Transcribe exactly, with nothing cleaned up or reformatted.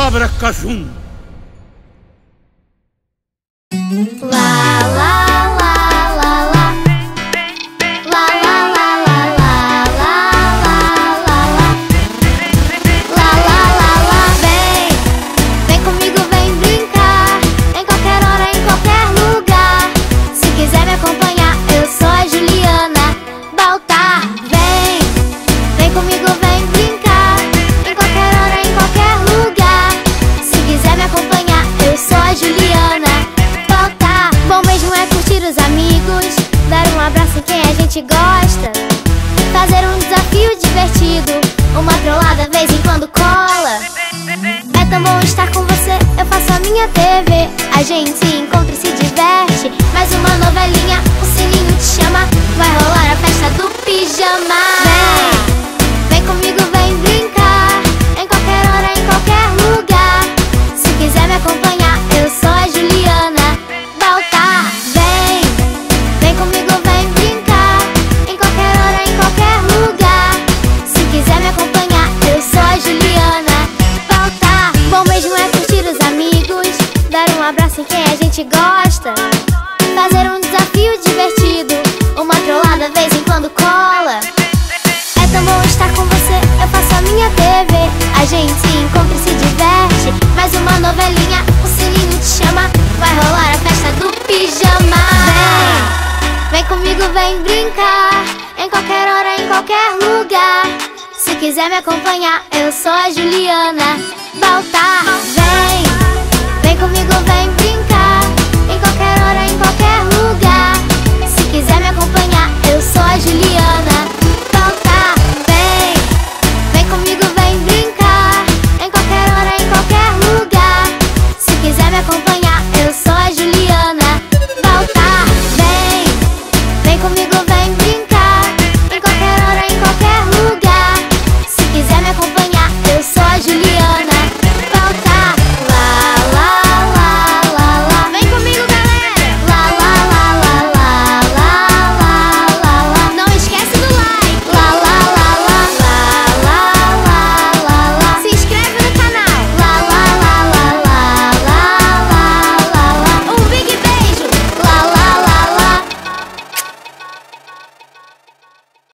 Abracajum. Lá, lá, lá, lá, lá. Lá, lá, lá, lá, lá, lá, lá, lá. Lá, lá, lá, lá. Vem, vem comigo, vem brincar. Em qualquer hora, em qualquer lugar. Se quiser me acompanhar, eu sou a Juliana Baltar. Vem, vem comigo, vem brincar. Em qualquer hora, em qualquer lugar. Se quiser me acompanhar, eu sou a Juliana Baltar. Bom mesmo é curtir os amigos, dar um abraço em quem a gente gosta, fazer um desafio divertido, uma trollada vez em quando cola. É tão bom estar com você, eu faço a minha T V. A gente se encontra e se diverte. Mais uma novelinha, o sininho te chama. Vai rolar a festa do pijama. Vem, vem comigo, vem brincar. Em qualquer hora, em qualquer lugar. Se quiser me acompanhar, eu sou a Juliana Baltar. Vem, vem comigo, vem brincar. Em qualquer hora, em qualquer lugar. Se quiser me acompanhar, eu sou a Juliana Baltar. Bom mesmo é curtir os amigos, dar um abraço em quem a gente gosta, fazer um desafio divertido, uma trollada vez em quando cola. É tão bom estar com você, eu faço a minha T V. A gente se encontra e se diverte. Mais uma novelinha, o sininho te chama. Vai rolar a festa do pijama. Vem, vem comigo, vem brincar. Em qualquer hora, em qualquer lugar. Se quiser me acompanhar, eu sou a Juliana